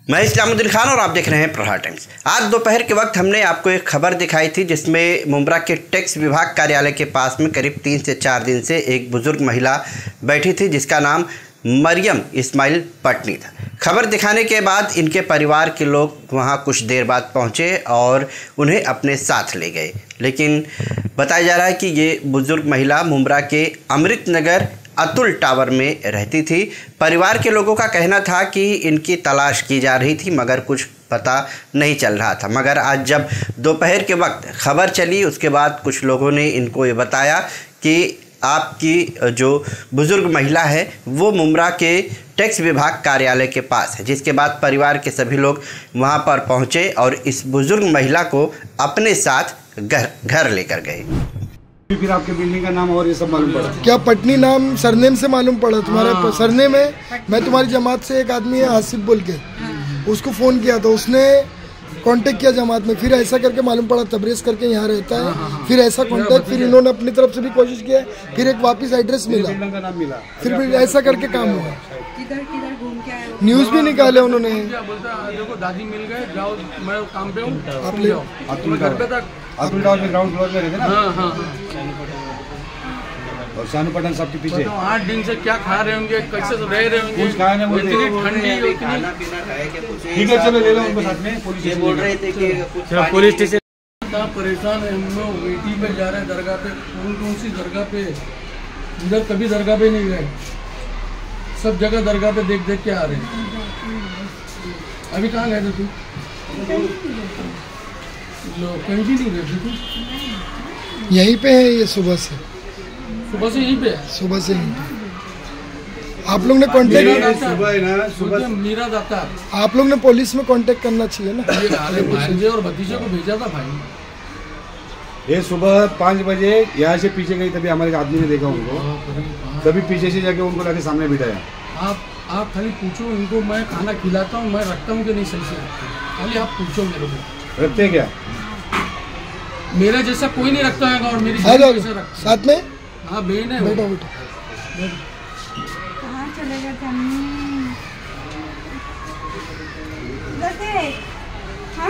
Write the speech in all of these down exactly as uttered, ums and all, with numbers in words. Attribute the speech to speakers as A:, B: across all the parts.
A: मैं इस्लामुद्दीन खान और आप देख रहे हैं प्रहार टाइम्स। आज दोपहर के वक्त हमने आपको एक खबर दिखाई थी जिसमें मुंब्रा के टैक्स विभाग कार्यालय के पास में करीब तीन से चार दिन से एक बुजुर्ग महिला बैठी थी जिसका नाम मरियम इस्माइल पटनी था। खबर दिखाने के बाद इनके परिवार के लोग वहां कुछ देर बाद पहुंचे और उन्हें अपने साथ ले गए, लेकिन बताया जा रहा है कि ये बुजुर्ग महिला मुंब्रा के अमृत नगर अतुल टावर में रहती थी। परिवार के लोगों का कहना था कि इनकी तलाश की जा रही थी मगर कुछ पता नहीं चल रहा था। मगर आज जब दोपहर के वक्त खबर चली उसके बाद कुछ लोगों ने इनको ये बताया कि आपकी जो बुजुर्ग महिला है वो मुंब्रा के टैक्स विभाग कार्यालय के पास है, जिसके बाद परिवार के सभी लोग वहां पर पहुंचे और इस बुजुर्ग महिला को अपने साथ घर घर लेकर गए।
B: फिर आपके बिल्डिंग का नाम और ये सब मालूम पड़ा?
C: क्या पटनी नाम सरनेम से मालूम पड़ा? तुम्हारा सरनेम है? मैं तुम्हारी जमात से एक आदमी है आसिफ बोल के, उसको फ़ोन किया तो उसने कांटेक्ट किया जमात में, फिर ऐसा करके मालूम पड़ा तबरेज़ करके यहाँ रहता है, फिर ऐसा कांटेक्ट, फिर इन्होंने अपनी तरफ से भी कोशिश किया, फिर एक वापस एड्रेस मिला, फिर भी ऐसा करके काम हुआ। न्यूज़ भी निकाले उन्होंने।
D: देखो दादी मिल गए, जाओ मैं काम पे हूँ,
C: आप ले
D: तुम्हें घर पे तक
B: अतुल टावर में ग्राउंड फ्लोर में रहते ना?
D: हाँ हाँ
B: और शानू पठान सबके पीछे
D: तो आठ दिन से क्या खा रहे होंगे, कैसे तो रह रहे होंगे,
B: कुछ खाया नहीं बोलते,
D: इतनी ठंडी इतनी।
B: ठीक है चलो ले लो उनको साथ में। पुलिस बोल रहे थे कि
D: पुलिस स्टेशन परेशान है हम लोग, मीटिंग पे जा रहे हैं दरगाह पे, कौन कौन सी दरगाह पे, इधर कभी दरगाह पे नहीं गए, सब जगह दरगाह पे देख देख के आ रहे हैं। अभी कहाँ गए थे तू? कहीं भी नहीं गए थे तू?
C: यहीं पे है ये, सुबह से
D: सुबह से यहीं पे है?
C: सुबह से यहीं पे। आप लोग ने कांटेक्ट,
B: सुबह है ना, सुबह
D: मेरा दाता,
C: आप लोग ने पुलिस में कांटेक्ट करना चाहिए ना।
D: ये भांजे और भतीजे को भेजा था भाई।
B: ये सुबह पाँच बजे यहाँ से पीछे गई, तभी हमारे आदमी ने देखा उनको, तभी पीछे से जाके उनको लाके सामने बिठाया।
D: आप आप खाली पूछो इनको, मैं खाना खिलाता हूँ, मैं रखता हूँ कि नहीं सही से, खाली आप पूछो मेरे को।
B: रखते क्या?
D: मेरे जैसा कोई नहीं रखता है और मेरी
C: साथ में।
D: हाँ बहन है।
C: बेटा बेटा
E: कहाँ चले गए थे? हाँ?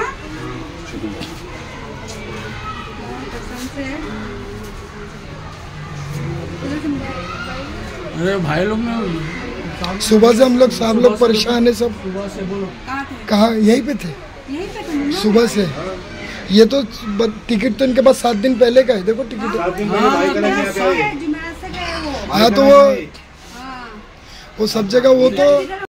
D: अरे भाई लोग ने
C: सुबह से हम लोग सब लोग परेशान है सब।
D: सुबह से बोलो
C: कहाँ? यहीं पे थे
E: यहीं पे थे
C: सुबह से। ये तो टिकट तो इनके पास सात दिन पहले का है, देखो टिकट। हाँ तो वो वो सब जगह वो तो